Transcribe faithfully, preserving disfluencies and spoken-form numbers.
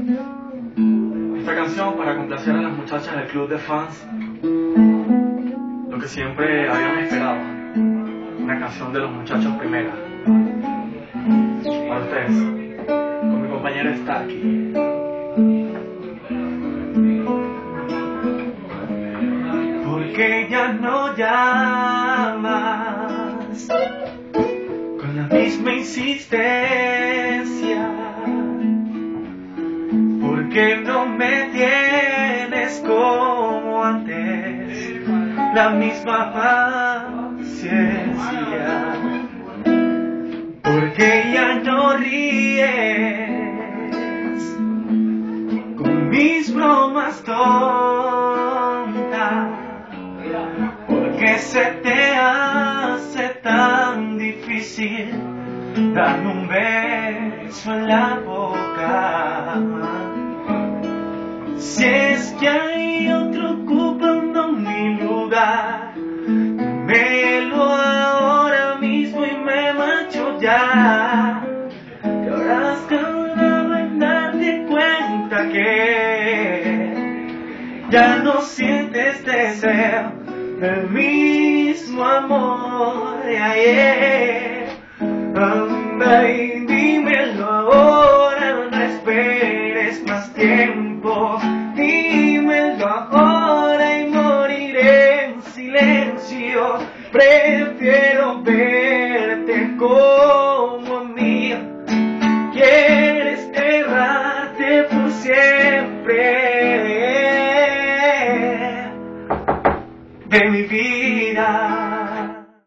Esta canción para complacer a las muchachas del club de fans, lo que siempre habíamos esperado, una canción de los muchachos primera. Para ustedes, con mi compañera Starkey. Porque ya no llamas con la misma insistencia, porque no me tienes como antes la misma paciencia, porque ya no ríes con mis bromas tontas, porque se te hace tan difícil darme un beso en la boca. Si es que hay otro ocupando mi lugar, dímelo ahora mismo y me marcho ya. Te habrás cansado en darte cuenta que ya no sientes deseo del mismo amor de ayer. Anda y dímelo ahora, no esperes más tiempo. Dímelo ahora y moriré en silencio. Prefiero verte con